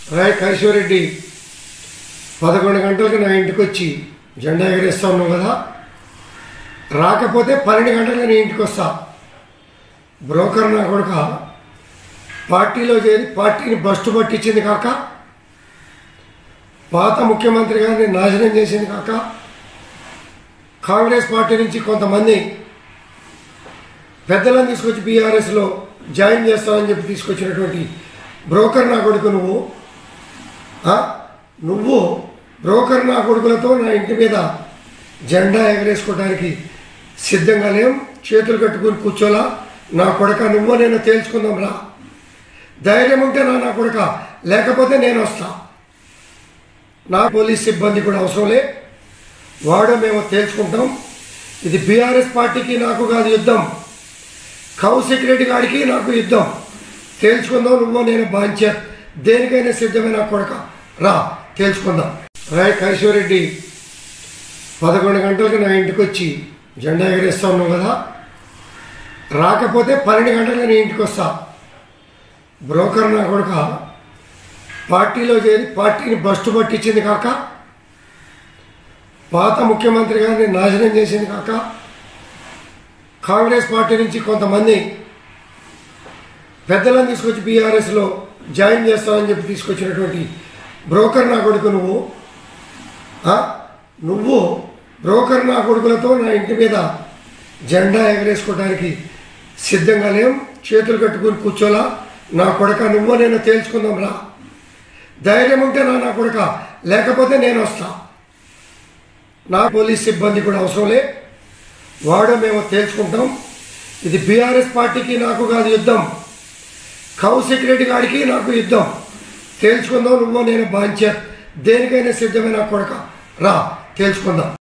రాయ్ కైశ్వరెడ్డి 11 గంటలకు నా ఇంటికి వచ్చి జెండా ఎగరేస్తా ఉన్నావు కదా, రాకపోతే 12 గంటలకు నీ ఇంటికి వస్తా. బ్రోకర్ నా కొడుక పార్టీలో చేరి పార్టీని బస్టు పట్టించింది కాక, పాత ముఖ్యమంత్రి గారిని నాశనం చేసింది కాక, కాంగ్రెస్ పార్టీ నుంచి కొంతమంది పెద్దలను తీసుకొచ్చి బీఆర్ఎస్లో జాయిన్ చేస్తామని చెప్పి తీసుకొచ్చినటువంటి బ్రోకర్ నా కొడుకు నువ్వు బ్రోకర్ నా కొడుకులతో నా ఇంటి మీద జెండా ఎగరేసుకోవడానికి సిద్ధంగా లేం. చేతులు కట్టుకుని కూర్చోలా. నా కొడుక నువ్వు నేను తేల్చుకుందాం రా. ధైర్యం ఉంటే నా కొడుక, లేకపోతే నేను వస్తా. నా పోలీస్ సిబ్బంది కూడా అవసరంలే, వాడు మేము తేల్చుకుంటాం. ఇది బీఆర్ఎస్ పార్టీకి నాకు కాదు యుద్ధం, కౌశిక్ రెడ్డి గారికి నాకు యుద్ధం. తేల్చుకుందాం. నువ్వు నేను బాంచ దేనికైనా సిద్ధమైన కొడుక రా, తేల్చుకుందాం. రాయ్ కైశ్వరెడ్డి 11 గంటలకు నా ఇంటికి వచ్చి జెండా ఎగరేస్తా ఉన్నావు కదా, రాకపోతే 12 గంటలకు నీ ఇంటికి వస్తా. బ్రోకర్ నా కొడుక పార్టీలో చేరి పార్టీని బస్టు పట్టించింది కాక, పాత ముఖ్యమంత్రి గారిని నాశనం చేసింది కాక, కాంగ్రెస్ పార్టీ నుంచి కొంతమంది పెద్దలను తీసుకొచ్చి బీఆర్ఎస్లో జాయిన్ చేస్తామని చెప్పి తీసుకొచ్చినటువంటి బ్రోకర్ నా కొడుకు నువ్వు బ్రోకర్ నా కొడుకులతో నా ఇంటి మీద జెండా ఎగరేసుకోవడానికి సిద్ధంగా లేం. చేతులు కట్టుకుని కూర్చోలా. నా కొడుక నువ్వు నేను తేల్చుకుందాం రా. ధైర్యం ఉంటే నా కొడుక, లేకపోతే నేను వస్తా. నా పోలీస్ సిబ్బంది కూడా అవసరంలే, వాడు మేము తేల్చుకుంటాం. ఇది బీఆర్ఎస్ పార్టీకి నాకు కాదు యుద్ధం, కౌశిక్ రెడ్డి గారికి నాకు యుద్ధం. తేల్చుకుందాం. నువ్వు నేను బాంచ దేనికైనా సిద్ధమైన కొడుక రా, తేల్చుకుందాం.